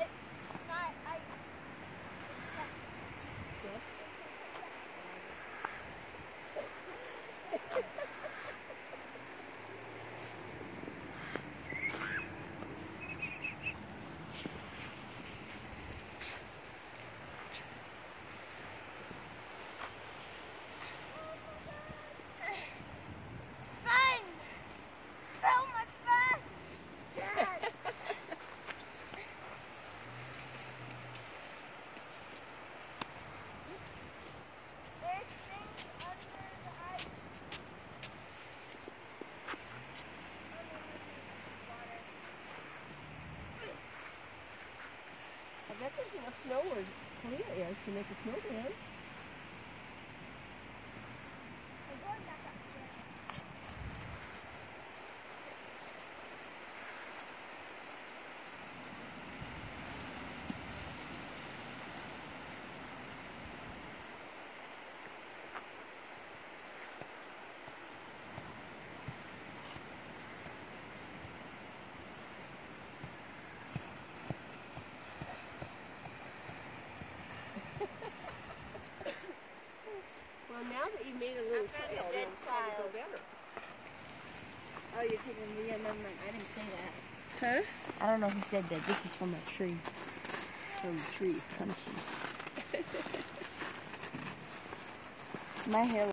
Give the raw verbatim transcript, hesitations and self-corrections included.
it's not ice. It's fun! So much fun! Dad! There's things under the ice. I bet there's enough snow where Kalia is to make a snowman. I'm going back up there. Well, now that you've made a little I found trail, a dead it'll probably go child. better. Oh, you're taking the amendment. I didn't say that. Huh? I don't know who said that. This is from a tree. From a tree. Crunchy. My hair